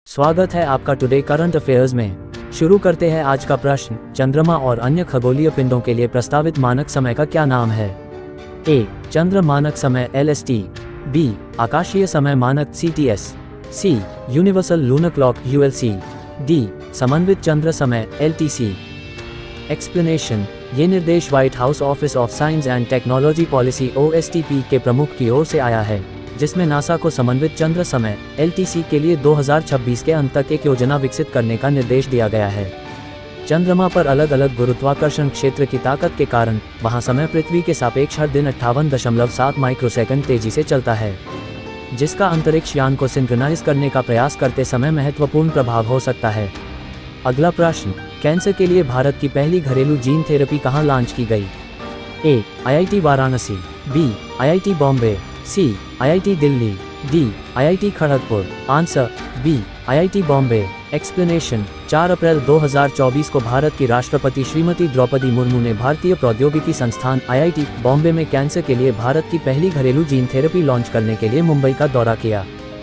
स्वागत है आपका टुडे करंट अफेयर्स में। शुरू करते हैं आज का प्रश्न। चंद्रमा और अन्य खगोलीय पिंडों के लिए प्रस्तावित मानक समय का क्या नाम है? ए. चंद्र मानक समय LST, बी. आकाशीय समय मानक CTS, C. Universal lunar clock ULC, D. समन्वित चंद्र समय LTC। एक्सप्लेनेशन। ये निर्देश White House Office of Science and Technology Policy OSTP के प्रमुख की ओर से आया है, जिसमें नासा को समन्वित चंद्र समय LTC के लिए 2026 के अंत तक एक योजना विकसित करने का निर्देश दिया गया है। चंद्रमा पर अलग अलग गुरुत्वाकर्षण क्षेत्र की ताकत के कारण वहां समय पृथ्वी के सापेक्ष हर दिन 58.7 माइक्रोसेकंड तेजी से चलता है, जिसका अंतरिक्ष यान को सिंक्रोनाइज करने का प्रयास करते समय महत्वपूर्ण प्रभाव हो सकता है। अगला प्रश्न। कैंसर के लिए भारत की पहली घरेलू जीन थेरेपी कहां लॉन्च की गई? A. IIT Varanasi, B. IIT Bombay, C. IIT Delhi, D. IIT Kharagpur. Answer B. IIT Bombay. Explanation. 4 April 2024 को भारत की राष्ट्रपति श्रीमती द्रौपदी मुर्मू ने भारतीय प्रौद्योगिकी संस्थान IIT बॉम्बे में कैंसर के लिए भारत की पहली घरेलू जीन थेरेपी लॉन्च करने के लिए मुंबई का दौरा किया।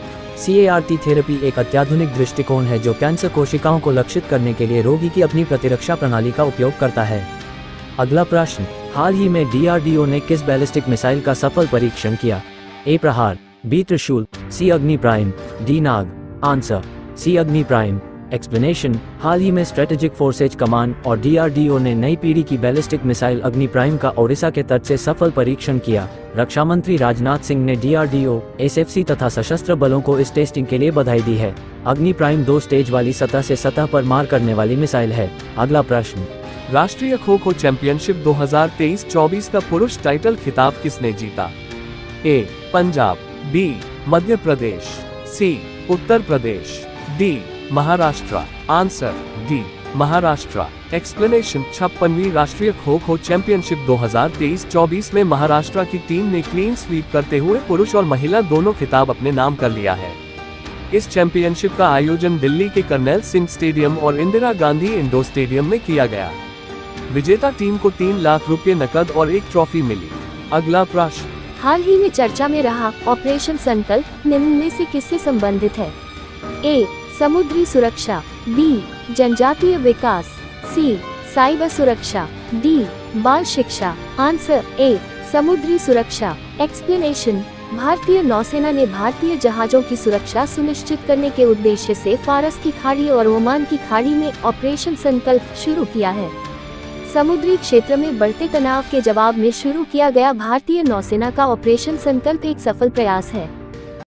CAR-T थेरेपी एक अत्याधुनिक दृष्टिकोण है जो कैंसर कोशिकाओं को लक्षित करने के लिए रोगी की अपनी प्रतिरक्षा प्रणाली का उपयोग करता है। अगला प्रश्न। हाल ही में DRDO ने किस बैलिस्टिक मिसाइल का सफल परीक्षण किया? ए. प्रहार, B. Trishul, C. Agni Prime, D. Nag. Answer C. Agni Prime. Explanation. हाल ही में स्ट्रेटेजिक फोर्सेज कमांड और DRDO ने नई पीढ़ी की बैलिस्टिक मिसाइल अग्नि प्राइम का ओडिशा के तट से सफल परीक्षण किया। रक्षा मंत्री राजनाथ सिंह ने DRDO, SFC तथा सशस्त्र बलों को इस टेस्टिंग के लिए बधाई दी है। अग्नि प्राइम 2 स्टेज वाली सतह से सतह पर मार करने वाली मिसाइल है। अगला प्रश्न। राष्ट्रीय खो खो चैंपियनशिप 2023-24 का पुरुष टाइटल खिताब किसने जीता? A. Punjab, B. Madhya Pradesh, C. Uttar Pradesh, D. Maharashtra. Answer D. Maharashtra. Explanation. 56वीं राष्ट्रीय खो खो चैंपियनशिप 2023-24 में महाराष्ट्र की टीम ने क्लीन स्वीप करते हुए पुरुष और महिला दोनों खिताब अपने नाम कर लिया है। इस चैंपियनशिप का आयोजन दिल्ली के कर्नैल सिंह स्टेडियम और इंदिरा गांधी इंडोर स्टेडियम में किया गया। विजेता टीम को 3 लाख रुपए नकद और एक ट्रॉफी मिली। अगला प्रश्न। हाल ही में चर्चा में रहा ऑपरेशन संकल्प निम्न में से किससे संबंधित है? ए. समुद्री सुरक्षा, बी. जनजातीय विकास, सी. साइबर सुरक्षा, डी. बाल शिक्षा। Answer A. समुद्री सुरक्षा। एक्सप्लेनेशन। भारतीय नौसेना ने भारतीय जहाजों की सुरक्षा सुनिश्चित करने के उद्देश्य से फारस की खाड़ी और ओमान की खाड़ी में ऑपरेशन संकल्प शुरू किया है। समुद्री क्षेत्र में बढ़ते तनाव के जवाब में शुरू किया गया भारतीय नौसेना का ऑपरेशन संकल्प एक सफल प्रयास है।